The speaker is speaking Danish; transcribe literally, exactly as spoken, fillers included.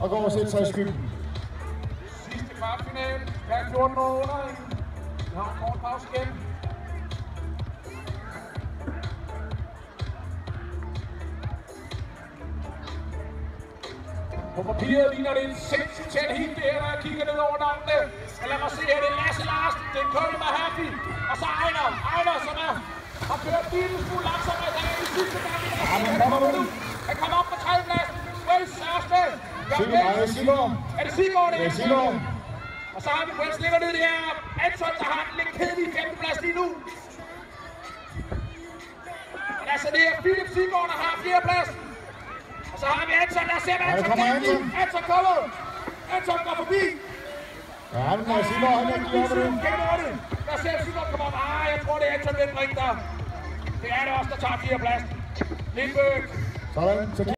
og går og sætter sig i skyggen. Sidste kvartfinale, plads fjorten år under. Vi har en kort pause igen. På papiret ligner det en sindssygt tæt helt det her, når jeg kigger ned over navnene. Og lad mig se her, det er Lasse Larsen, det er Kølle Mahaffy, og så Ejner, Ejner, som er, har kørt en lille smule langsommere i dag i sidste gang. Han kommer op på tredjepladsen. Wales er også med. Sigurd, er det Sigurd? Er det Sigurd, det er Sigurd? Og så har vi Wales ligger ned det her. Anton, der har en lidt kedelig femteplads lige nu. Og der er så det her Philip Sigurd, der har fjerdepladsen. Og så har vi Anton, der ser Anton. Ja, kommer Anton. Anton kommer. Anton går forbi. Ja, han er Sigurd, han er glad for det. Der ser Sigurd kommer op. Ah, jeg tror, det er Anton, den bringer der. Det er det også, der tager fjerdepladsen. Lindbøk. Sådan, så